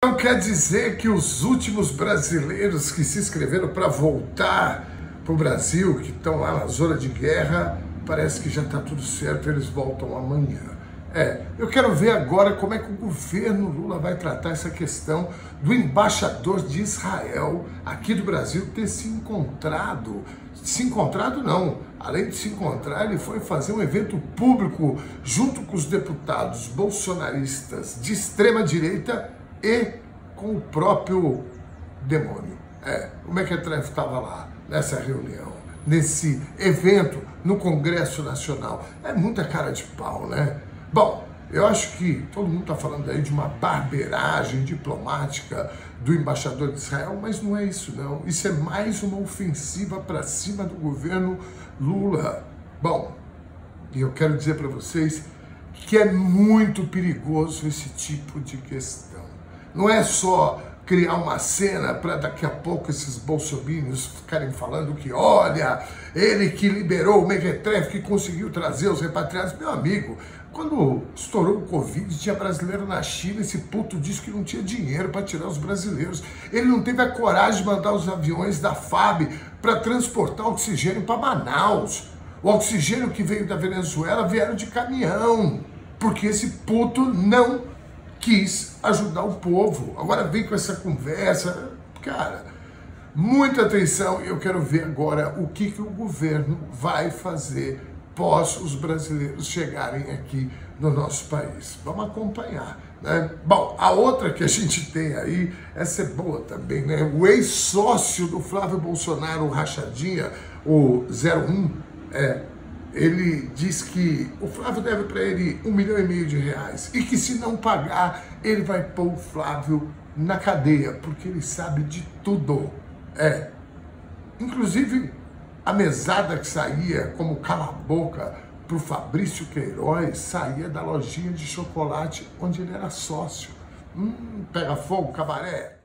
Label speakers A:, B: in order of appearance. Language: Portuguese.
A: Não quer dizer que os últimos brasileiros que se inscreveram para voltar para o Brasil, que estão lá na zona de guerra, parece que já está tudo certo, eles voltam amanhã. Eu quero ver agora como é que o governo Lula vai tratar essa questão do embaixador de Israel aqui do Brasil ter se encontrado não, além de se encontrar, ele foi fazer um evento público junto com os deputados bolsonaristas de extrema direita e com o próprio demônio. O Mequetrefe estava lá nessa reunião, nesse evento no Congresso Nacional. É muita cara de pau, né? Bom, eu acho que todo mundo está falando aí de uma barbeiragem diplomática do embaixador de Israel, mas não é isso não. Isso é mais uma ofensiva para cima do governo Lula. Bom, e eu quero dizer para vocês que é muito perigoso esse tipo de questão. Não é só criar uma cena para daqui a pouco esses bolsominions ficarem falando que, olha, ele que liberou o Mequetrefe, que conseguiu trazer os repatriados. Meu amigo, quando estourou o Covid, tinha brasileiro na China, esse puto disse que não tinha dinheiro para tirar os brasileiros. Ele não teve a coragem de mandar os aviões da FAB para transportar oxigênio para Manaus. O oxigênio que veio da Venezuela vieram de caminhão, porque esse puto não quis ajudar o povo. Agora vem com essa conversa. Cara, muita atenção. Eu quero ver agora o que o governo vai fazer pós os brasileiros chegarem aqui no nosso país. Vamos acompanhar, né? Bom, a outra que a gente tem aí, essa é boa também, né? O ex-sócio do Flávio Bolsonaro, o Rachadinha, o 01, ele diz que o Flávio deve para ele R$1,5 milhão e que se não pagar, ele vai pôr o Flávio na cadeia, porque ele sabe de tudo. Inclusive, a mesada que saía como cala-boca para o Fabrício Queiroz saía da lojinha de chocolate onde ele era sócio. Pega fogo, cabaré.